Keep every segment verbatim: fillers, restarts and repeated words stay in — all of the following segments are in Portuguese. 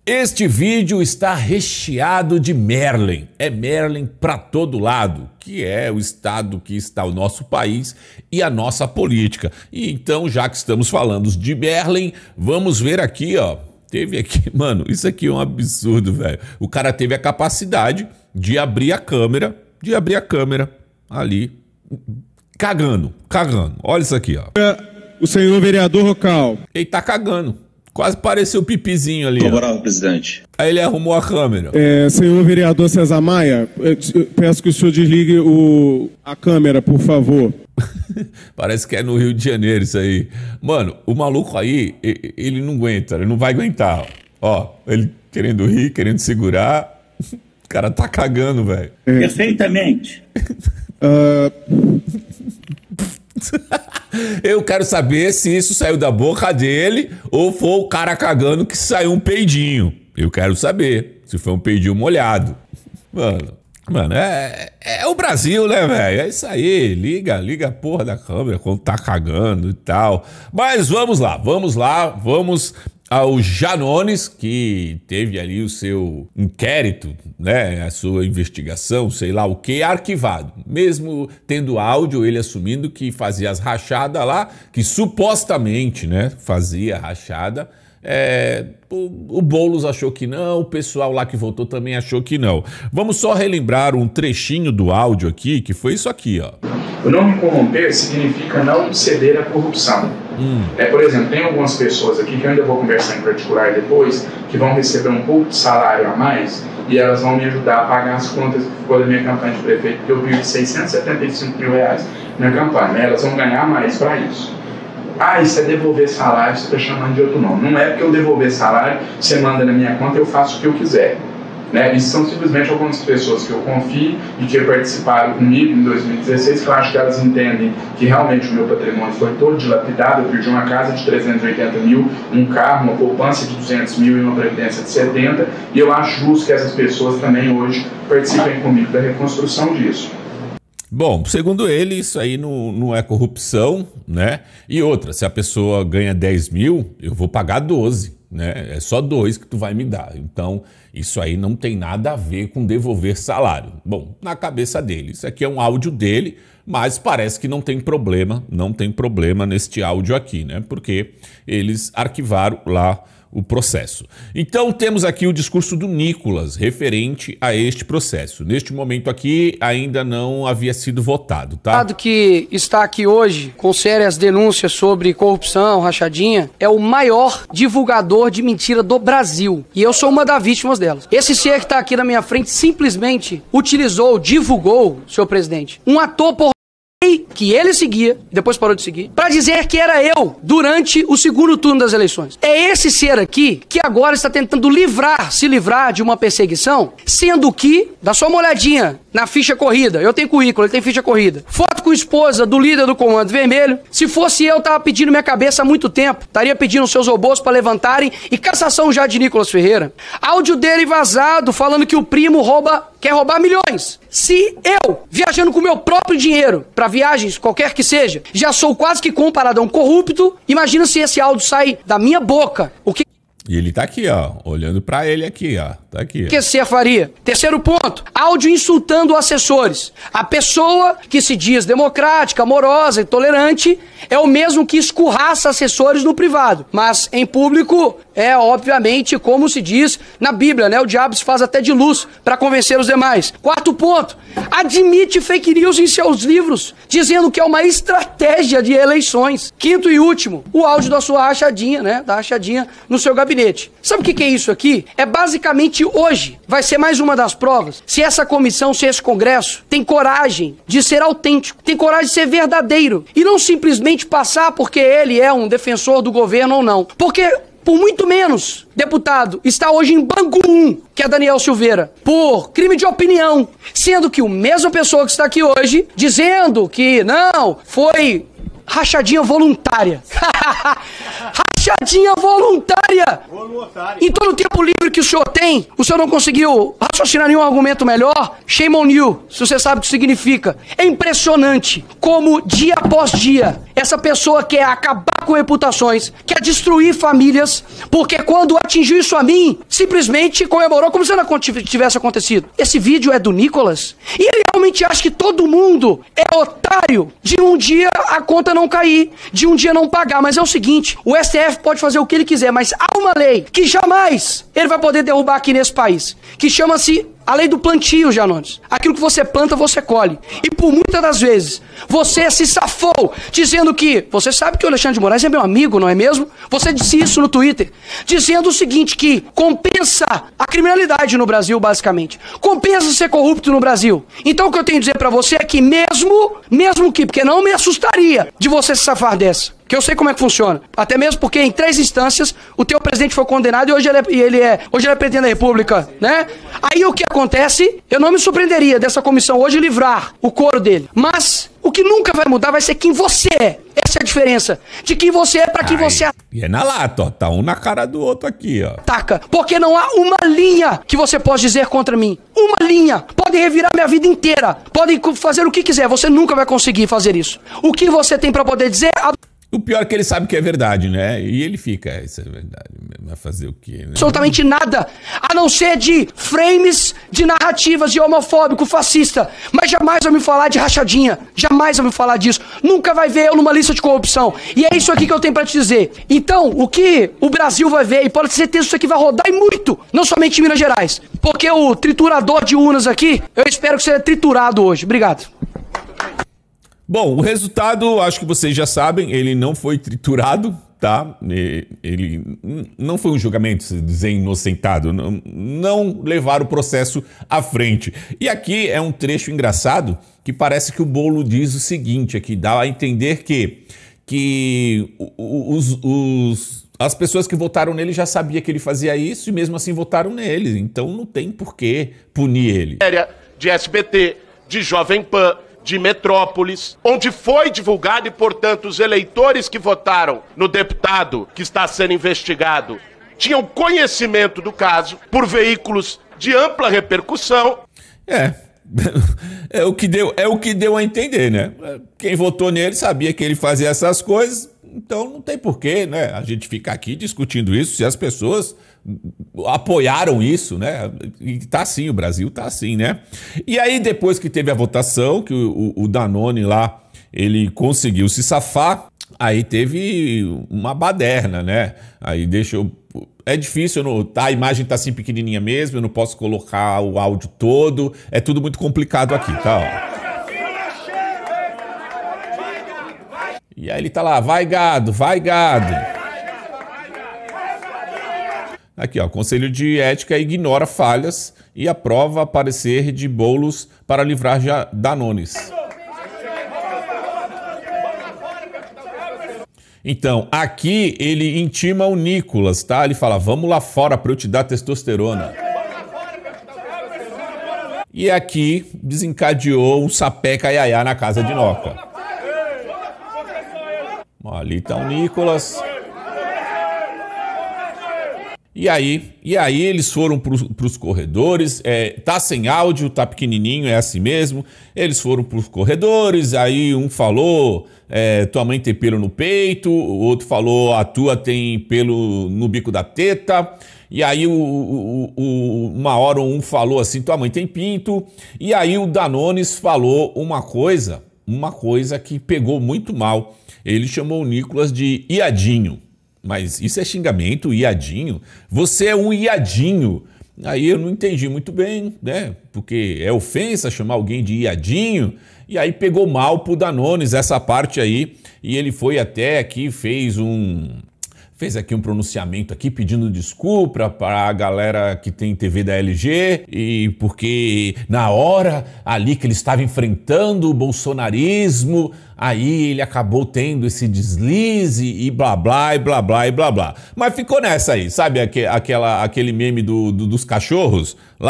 Este vídeo está recheado de Merlin, é Merlin para todo lado, que é o estado que está o nosso país e a nossa política. E então, já que estamos falando de Merlin, vamos ver aqui, ó, teve aqui, mano, isso aqui é um absurdo, velho. O cara teve a capacidade de abrir a câmera, de abrir a câmera ali, cagando, cagando, olha isso aqui, ó. O senhor vereador Rocal. Ele tá cagando. Quase pareceu o pipizinho ali. Colaborar, presidente. Aí ele arrumou a câmera. É, senhor vereador César Maia, eu peço que o senhor desligue o, a câmera, por favor. Parece que é no Rio de Janeiro isso aí. Mano, o maluco aí, ele não aguenta, ele não vai aguentar. Ó, ele querendo rir, querendo segurar. O cara tá cagando, velho. É. Perfeitamente. Uh... Eu quero saber se isso saiu da boca dele ou foi o cara cagando que saiu um peidinho. Eu quero saber se foi um peidinho molhado. Mano, mano, é, é o Brasil, né, velho? É isso aí, liga, liga a porra da câmera quando tá cagando e tal. Mas vamos lá, vamos lá, vamos ao Janones, que teve ali o seu inquérito, né, a sua investigação, sei lá o que, arquivado. Mesmo tendo áudio, ele assumindo que fazia as rachadas lá, que supostamente, né, fazia rachada. É, o, o Boulos achou que não, o pessoal lá que votou também achou que não. Vamos só relembrar um trechinho do áudio aqui, que foi isso aqui, ó. O não me corromper significa não ceder à corrupção. Hum. É, por exemplo, tem algumas pessoas aqui que eu ainda vou conversar em particular depois, que vão receber um pouco de salário a mais e elas vão me ajudar a pagar as contas que ficou da minha campanha de prefeito, porque eu perdi seiscentos e setenta e cinco mil reais na campanha, né? Elas vão ganhar mais para isso. Ah, isso é devolver salário, você está chamando de outro nome. Não é porque eu devolver salário, você manda na minha conta, eu faço o que eu quiser. Né? Isso são simplesmente algumas pessoas que eu confio e que participaram comigo em dois mil e dezesseis, que eu acho que elas entendem que realmente o meu patrimônio foi todo dilapidado. Eu perdi uma casa de trezentos e oitenta mil, um carro, uma poupança de duzentos mil e uma previdência de setenta, e eu acho justo que essas pessoas também hoje participem comigo da reconstrução disso. Bom, segundo ele, isso aí não, não é corrupção, né? E outra, se a pessoa ganha dez mil, eu vou pagar doze, né? É só dois que tu vai me dar. Então, isso aí não tem nada a ver com devolver salário. Bom, na cabeça dele, isso aqui é um áudio dele, mas parece que não tem problema, não tem problema neste áudio aqui, né? Porque eles arquivaram lá o processo. Então temos aqui o discurso do Nicolas referente a este processo. Neste momento aqui ainda não havia sido votado, tá? O que está aqui hoje com sérias denúncias sobre corrupção, rachadinha, é o maior divulgador de mentira do Brasil. E eu sou uma das vítimas delas. Esse ser que está aqui na minha frente simplesmente utilizou, divulgou, senhor presidente, um ator por que ele seguia, depois parou de seguir, para dizer que era eu durante o segundo turno das eleições. É esse ser aqui que agora está tentando livrar, se livrar de uma perseguição, sendo que, dá só uma olhadinha na ficha corrida, eu tenho currículo, ele tem ficha corrida, foto com a esposa do líder do Comando Vermelho. Se fosse eu, tava pedindo minha cabeça há muito tempo, estaria pedindo seus robôs para levantarem e cassação já de Nicolas Ferreira. Áudio dele vazado falando que o primo rouba, quer roubar milhões. Se eu, viajando com meu próprio dinheiro para viagens, qualquer que seja, já sou quase que comparado a um corrupto, imagina se esse áudio sai da minha boca. O que E ele tá aqui, ó, olhando pra ele aqui, ó, tá aqui. O que esse ser faria? Terceiro ponto, áudio insultando assessores. A pessoa que se diz democrática, amorosa e tolerante é o mesmo que escurraça assessores no privado, mas em público é, obviamente, como se diz na Bíblia, né? O diabo se faz até de luz para convencer os demais. Quarto ponto, admite fake news em seus livros, dizendo que é uma estratégia de eleições. Quinto e último, o áudio da sua rachadinha, né? Da rachadinha no seu gabinete. Sabe o que, que é isso aqui? É basicamente hoje, vai ser mais uma das provas, se essa comissão, se esse congresso tem coragem de ser autêntico, tem coragem de ser verdadeiro, e não simplesmente passar porque ele é um defensor do governo ou não. Porque por muito menos, deputado, está hoje em Bangu um, que é Daniel Silveira, por crime de opinião, sendo que a mesma pessoa que está aqui hoje, dizendo que não, foi rachadinha voluntária. Rachadinha voluntária! Voluntária! Em todo o tempo livre que o senhor tem, o senhor não conseguiu raciocinar nenhum argumento melhor, shame on you, se você sabe o que significa. É impressionante como, dia após dia, essa pessoa quer acabar com reputações, quer destruir famílias, porque quando atingiu isso a mim, simplesmente comemorou como se nada tivesse acontecido. Esse vídeo é do Nicolas, e ele realmente acha que todo mundo é otário de um dia a conta não cair, de um dia não pagar. Mas é o seguinte, o S T F pode fazer o que ele quiser, mas há uma lei que jamais ele vai poder derrubar aqui nesse país, que chama-se a lei do plantio, Janones. Aquilo que você planta, você colhe. E por muitas das vezes, você se safou, dizendo que... Você sabe que o Alexandre de Moraes é meu amigo, não é mesmo? Você disse isso no Twitter, dizendo o seguinte, que compensa a criminalidade no Brasil, basicamente. Compensa ser corrupto no Brasil. Então o que eu tenho a dizer pra você é que mesmo, mesmo que, porque não me assustaria de você se safar dessa, que eu sei como é que funciona. Até mesmo porque em três instâncias o teu presidente foi condenado e hoje ele é, e ele é, hoje ele é presidente da República, né? Aí o que acontece, eu não me surpreenderia dessa comissão hoje livrar o couro dele. Mas o que nunca vai mudar vai ser quem você é. Essa é a diferença de quem você é para quem Ai, você e é na lata, ó. Tá um na cara do outro aqui, ó. ataca. Porque não há uma linha que você possa dizer contra mim. Uma linha. Podem revirar minha vida inteira. Podem fazer o que quiser. Você nunca vai conseguir fazer isso. O que você tem para poder dizer... O pior é que ele sabe que é verdade, né? E ele fica, isso é verdade, vai fazer o quê, né? Absolutamente nada, a não ser de frames de narrativas de homofóbico, fascista. Mas jamais vai me falar de rachadinha, jamais vai me falar disso. Nunca vai ver eu numa lista de corrupção. E é isso aqui que eu tenho pra te dizer. Então, o que o Brasil vai ver, e pode ter certeza que isso aqui vai rodar e muito, não somente em Minas Gerais. Porque o triturador de urnas aqui, eu espero que seja triturado hoje. Obrigado. Bom, o resultado, acho que vocês já sabem, ele não foi triturado, tá? Ele não foi um julgamento, se dizer inocentado, não, não levaram o processo à frente. E aqui é um trecho engraçado que parece que o Bolo diz o seguinte, aqui dá a entender que, que os, os, as pessoas que votaram nele já sabiam que ele fazia isso e mesmo assim votaram nele, então não tem por que punir ele. De S B T, de Jovem Pan, de Metrópolis, onde foi divulgado e, portanto, os eleitores que votaram no deputado que está sendo investigado tinham conhecimento do caso por veículos de ampla repercussão. É, é o que deu, é o que deu a entender, né? Quem votou nele sabia que ele fazia essas coisas, então não tem porquê, né? A gente ficar aqui discutindo isso, se as pessoas apoiaram isso, né? E tá assim, o Brasil tá assim, né? E aí, depois que teve a votação, que o, o Danone lá, ele conseguiu se safar, aí teve uma baderna, né? Aí deixa eu... É difícil, não, tá, a imagem tá assim pequenininha mesmo, eu não posso colocar o áudio todo, é tudo muito complicado aqui, tá? Ó. E aí ele tá lá, vai gado, vai gado. Aqui, ó, Conselho de Ética ignora falhas e aprova parecer de Boulos para livrar já Danones. Então, aqui ele intima o Nicolas, tá? Ele fala, vamos lá fora para eu te dar testosterona. E aqui desencadeou um sapeca iaiá na casa de Noca. Ali tá o Nicolas... E aí, e aí eles foram para os corredores, é, tá sem áudio, tá pequenininho, é assim mesmo. Eles foram para os corredores, aí um falou, é, tua mãe tem pelo no peito, o outro falou, a tua tem pelo no bico da teta. E aí o, o, o, uma hora um falou assim, tua mãe tem pinto. E aí o Danones falou uma coisa, uma coisa que pegou muito mal. Ele chamou o Nicolas de iadinho. Mas isso é xingamento, iadinho? Você é um iadinho. Aí eu não entendi muito bem, né? Porque é ofensa chamar alguém de iadinho. E aí pegou mal pro Danones essa parte aí. E ele foi até aqui, fez um... Fez aqui um pronunciamento aqui pedindo desculpa para a galera que tem T V da L G, e porque na hora ali que ele estava enfrentando o bolsonarismo, aí ele acabou tendo esse deslize e blá blá e blá blá e blá blá. Mas ficou nessa aí, sabe aquela, aquele meme do, do, dos cachorros lá?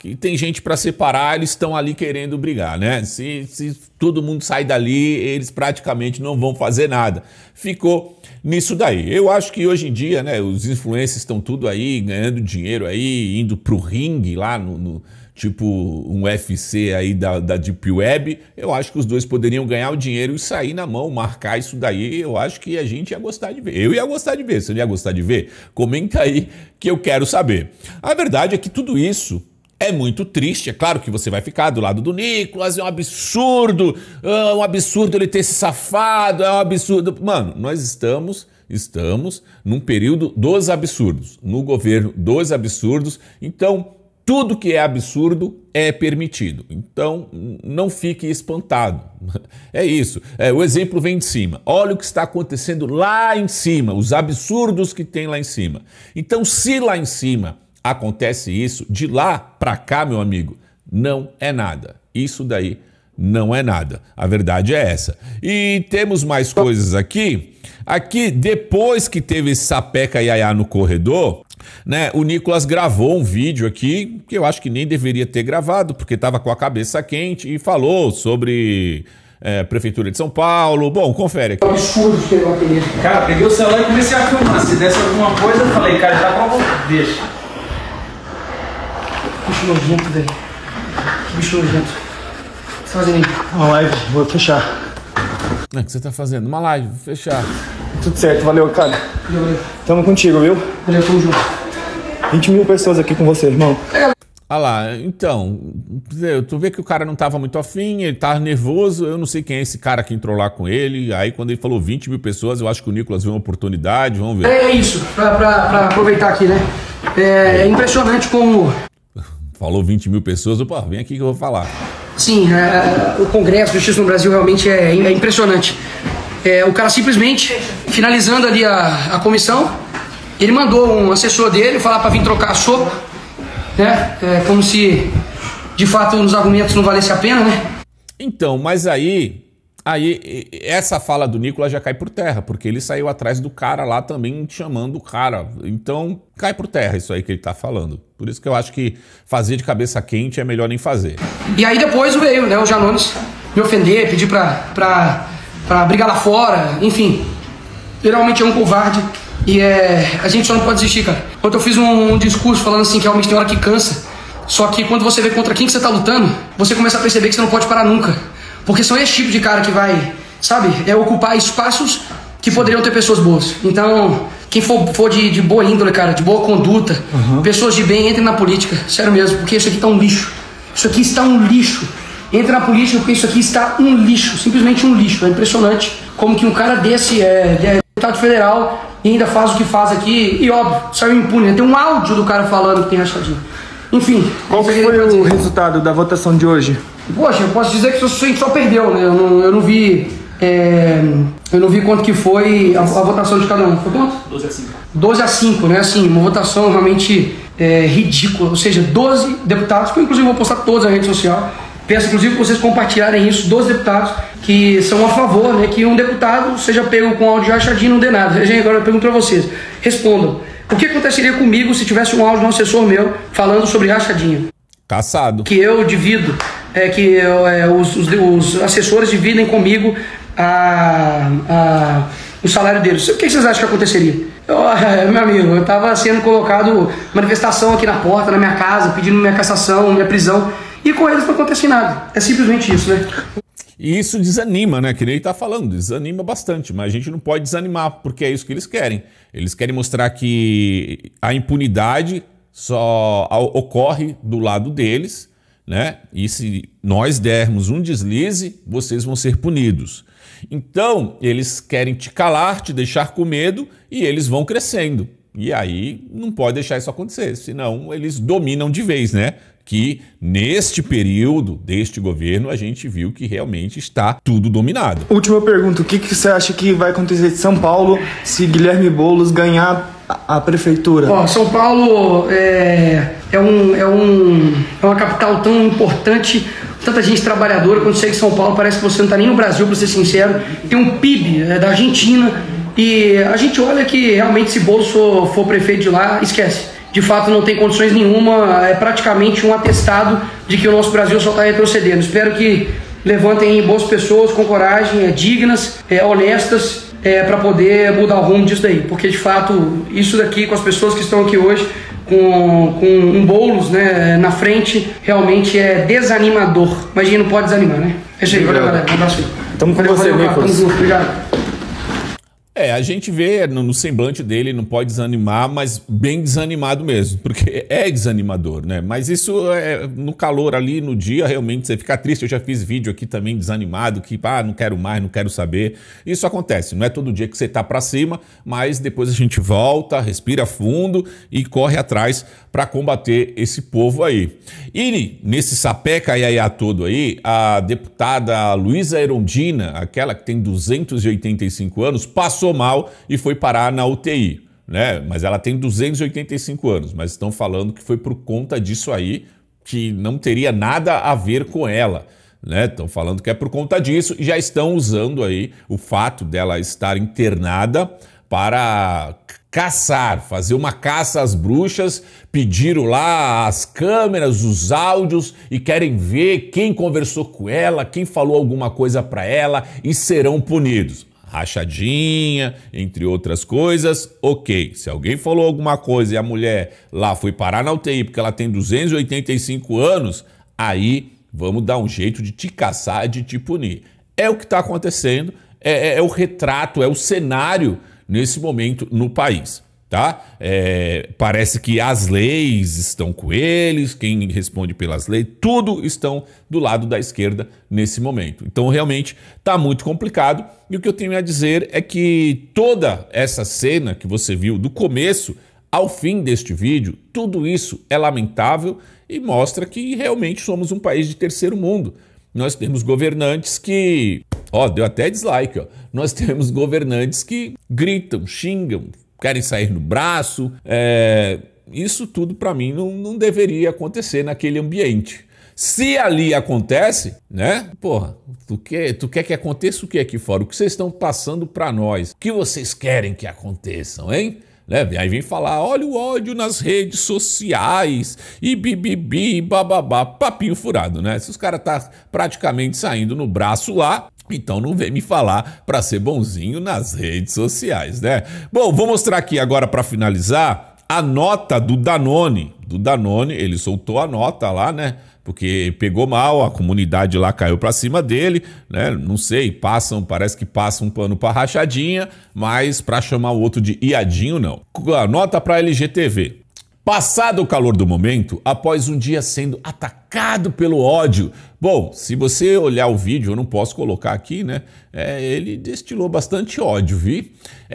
que tem gente para separar, eles estão ali querendo brigar, né? Se, se todo mundo sair dali, eles praticamente não vão fazer nada. Ficou nisso daí. Eu acho que hoje em dia, né, os influencers estão tudo aí, ganhando dinheiro aí, indo pro ringue lá no... no tipo um U F C aí da, da Deep Web. Eu acho que os dois poderiam ganhar o dinheiro e sair na mão, marcar isso daí. Eu acho que a gente ia gostar de ver. Eu ia gostar de ver. Você ia gostar de ver? Comenta aí que eu quero saber. A verdade é que tudo isso é muito triste. É claro que você vai ficar do lado do Nicolas, é um absurdo, é um absurdo ele ter se safado, é um absurdo. Mano, nós estamos... Estamos num período dos absurdos, no governo dos absurdos. Então, tudo que é absurdo é permitido. Então, não fique espantado. É isso. É, o exemplo vem de cima. Olha o que está acontecendo lá em cima, os absurdos que tem lá em cima. Então, se lá em cima acontece isso, de lá para cá, meu amigo, não é nada. Isso daí não é nada. A verdade é essa. E temos mais coisas aqui. Aqui, depois que teve esse sapeca iaiá no corredor, né, o Nicolas gravou um vídeo aqui, que eu acho que nem deveria ter gravado, porque estava com a cabeça quente, e falou sobre é, Prefeitura de São Paulo. Bom, confere aqui. Absurdo que ele vai ter. Cara, peguei o celular e comecei a filmar. Se desse alguma coisa, eu falei, cara, tá bom, deixa. Bicho nojento, velho. Que bicho nojento. O que você tá fazendo aí? Uma live, vou fechar. O que você tá fazendo? Uma live, vou fechar. Tudo certo, valeu, cara. Valeu. Tamo contigo, viu? Valeu, tamo junto. vinte mil pessoas aqui com você, irmão. Ah lá, então, tu vê que o cara não tava muito afim, ele tava nervoso, eu não sei quem é esse cara que entrou lá com ele, aí quando ele falou vinte mil pessoas, eu acho que o Nicolas viu uma oportunidade, vamos ver. É isso, pra, pra, pra aproveitar aqui, né? É, é impressionante como... Falou vinte mil pessoas, opa, vem aqui que eu vou falar. Sim, é, o Congresso de Justiça no Brasil realmente é, é impressionante. É, o cara simplesmente, finalizando ali a, a comissão, ele mandou um assessor dele falar para vir trocar a sopa, né? É, como se, de fato, os argumentos não valessem a pena, né? Então, mas aí, aí essa fala do Nicolas já cai por terra, porque ele saiu atrás do cara lá também chamando o cara. Então, cai por terra isso aí que ele tá falando. Por isso que eu acho que fazer de cabeça quente é melhor nem fazer. E aí depois veio, né, o Janones me ofender, pedir pra, pra, pra brigar lá fora, enfim. Geralmente é um covarde e é, a gente só não pode desistir, cara. Ontem eu fiz um, um discurso falando assim que realmente tem hora que cansa. Só que quando você vê contra quem que você tá lutando, você começa a perceber que você não pode parar nunca. Porque são esse tipo de cara que vai, sabe, é ocupar espaços que poderiam ter pessoas boas. Então, quem for, for de, de boa índole, cara, de boa conduta, uhum. pessoas de bem, entrem na política. Sério mesmo, porque isso aqui tá um lixo. Isso aqui está um lixo. Entre na política porque isso aqui está um lixo. Simplesmente um lixo. É impressionante como que um cara desse é, é deputado federal e ainda faz o que faz aqui. E óbvio, saiu impune. Tem um áudio do cara falando que tem rachadinha. Enfim. Qual que foi o resultado da votação de hoje? Poxa, eu posso dizer que a gente só perdeu, né? Eu não, eu não vi... É, eu não vi quanto que foi a, a votação de cada um. Foi quanto? doze a cinco. doze a cinco, né? Assim, uma votação realmente é, ridícula. Ou seja, doze deputados, que eu inclusive vou postar todos na rede social. Peço inclusive que vocês compartilharem isso, doze deputados que são a favor, né? Que um deputado seja pego com áudio de rachadinha e não dê nada. Gente, agora eu pergunto pra vocês. Respondam. O que aconteceria comigo se tivesse um áudio de um assessor meu falando sobre rachadinha? Caçado. Que eu divido, é, que eu, é, os, os, os assessores dividem comigo a, a, o salário deles. O que vocês acham que aconteceria? Eu, meu amigo, eu estava sendo colocado manifestação aqui na porta, na minha casa, pedindo minha cassação, minha prisão, e com eles não acontece nada. É simplesmente isso, né? E isso desanima, né? Que nem ele tá falando, desanima bastante, mas a gente não pode desanimar, porque é isso que eles querem. Eles querem mostrar que a impunidade só ocorre do lado deles, né? E se nós dermos um deslize, vocês vão ser punidos. Então, eles querem te calar, te deixar com medo e eles vão crescendo. E aí não pode deixar isso acontecer, senão eles dominam de vez, né? Que neste período deste governo a gente viu que realmente está tudo dominado. Última pergunta, o que, que você acha que vai acontecer de São Paulo se Guilherme Boulos ganhar a, a prefeitura? Ó, São Paulo é, é, um, é, um, é uma capital tão importante, tanta gente trabalhadora. Quando chega em São Paulo parece que você não está nem no Brasil, para ser sincero. Tem um P I B é, da Argentina e a gente olha que realmente se Boulos for, for prefeito de lá, esquece. de fato não tem condições nenhuma, é praticamente um atestado de que o nosso Brasil só está retrocedendo. Espero que levantem boas pessoas com coragem, é, dignas, é, honestas, é, para poder mudar o rumo disso daí, porque de fato isso daqui com as pessoas que estão aqui hoje com, com um Boulos, né, na frente, realmente é desanimador, mas a gente não pode desanimar, né? É isso aí, valeu galera, um abraço aí. Tamo com você, Nicolas. Obrigado. É, a gente vê no, no semblante dele, não pode desanimar, mas bem desanimado mesmo, porque é desanimador, né? Mas isso é no calor ali, no dia, realmente você fica triste. Eu já fiz vídeo aqui também desanimado, que ah, não quero mais, não quero saber. Isso acontece, não é todo dia que você tá pra cima, mas depois a gente volta, respira fundo e corre atrás para combater esse povo aí. E nesse sapeca iaiá todo aí, a deputada Luísa Erundina, aquela que tem duzentos e oitenta e cinco anos, passou mal e foi parar na U T I, né? Mas ela tem duzentos e oitenta e cinco anos, mas estão falando que foi por conta disso aí, que não teria nada a ver com ela, né? Estão falando que é por conta disso e já estão usando aí o fato dela estar internada para caçar, fazer uma caça às bruxas. Pediram lá as câmeras, os áudios e querem ver quem conversou com ela, quem falou alguma coisa para ela e serão punidos. Rachadinha, entre outras coisas, ok. Se alguém falou alguma coisa e a mulher lá foi parar na U T I porque ela tem duzentos e oitenta e cinco anos, aí vamos dar um jeito de te caçar, de te punir. É o que está acontecendo, é, é, é o retrato, é o cenário nesse momento no país. Tá? É, parece que as leis estão com eles, quem responde pelas leis, tudo estão do lado da esquerda nesse momento. Então realmente está muito complicado e o que eu tenho a dizer é que toda essa cena que você viu do começo ao fim deste vídeo, tudo isso é lamentável e mostra que realmente somos um país de terceiro mundo. Nós temos governantes que... Ó, deu até dislike, ó. Nós temos governantes que gritam, xingam, querem sair no braço, é... isso tudo para mim não, não deveria acontecer naquele ambiente. Se ali acontece, né, porra, tu quer, tu quer que aconteça o que aqui fora? O que vocês estão passando para nós? O que vocês querem que aconteçam, hein? Né? Aí vem falar, olha o ódio nas redes sociais e bibibi, bababá, papinho furado, né? Se os caras tá praticamente saindo no braço lá, então não vem me falar para ser bonzinho nas redes sociais, né? Bom, vou mostrar aqui agora para finalizar a nota do Danone. Do Danone, ele soltou a nota lá, né? Porque pegou mal, a comunidade lá caiu para cima dele, né? Não sei, passam, parece que passam um pano para rachadinha, mas para chamar o outro de iadinho, não. A nota para L G T V. Passado o calor do momento, após um dia sendo atacado pelo ódio. Bom, se você olhar o vídeo, eu não posso colocar aqui, né? É, ele destilou bastante ódio, vi?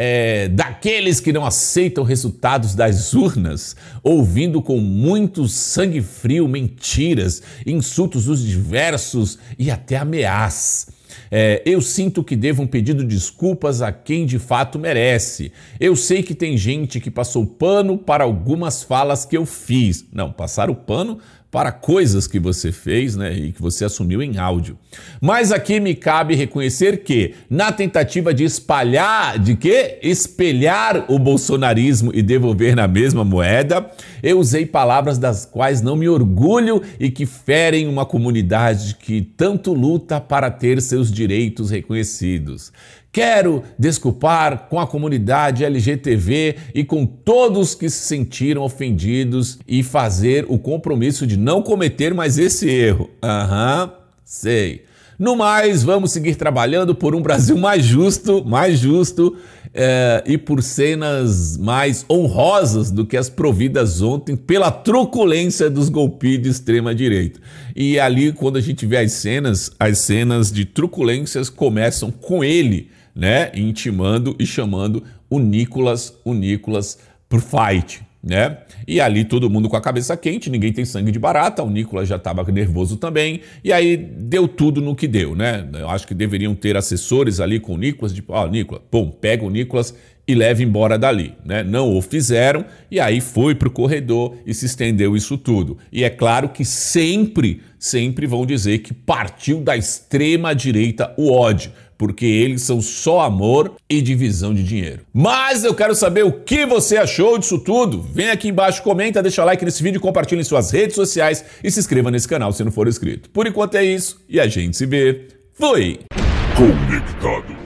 É, daqueles que não aceitam resultados das urnas, ouvindo com muito sangue frio mentiras, insultos dos diversos e até ameaças. É, eu sinto que devo um pedido de desculpas a quem de fato merece. Eu sei que tem gente que passou pano para algumas falas que eu fiz. Não, passar o pano para coisas que você fez, né, e que você assumiu em áudio. Mas aqui me cabe reconhecer que, na tentativa de espalhar, de quê? Espelhar o bolsonarismo e devolver na mesma moeda, eu usei palavras das quais não me orgulho e que ferem uma comunidade que tanto luta para ter seus direitos reconhecidos. Quero desculpar com a comunidade L G T V e com todos que se sentiram ofendidos e fazer o compromisso de não cometer mais esse erro. Aham, uhum, sei. No mais, vamos seguir trabalhando por um Brasil mais justo, mais justo é, e por cenas mais honrosas do que as providas ontem pela truculência dos golpistas de extrema-direita. E ali, quando a gente vê as cenas, as cenas de truculências começam com ele, né, intimando e chamando o Nicolas, o Nicolas pro fight, né? E ali todo mundo com a cabeça quente, ninguém tem sangue de barata, o Nicolas já estava nervoso também, e aí deu tudo no que deu, né? Eu acho que deveriam ter assessores ali com o Nicolas, tipo, ó, oh, Nicolas, pum, pega o Nicolas e leva embora dali, né? Não o fizeram, e aí foi pro corredor e se estendeu isso tudo. E é claro que sempre, sempre vão dizer que partiu da extrema direita o ódio. porque eles são só amor e divisão de dinheiro. Mas eu quero saber o que você achou disso tudo. Vem aqui embaixo, comenta, deixa like nesse vídeo, compartilha em suas redes sociais e se inscreva nesse canal se não for inscrito. Por enquanto é isso e a gente se vê. Fui! Conectado.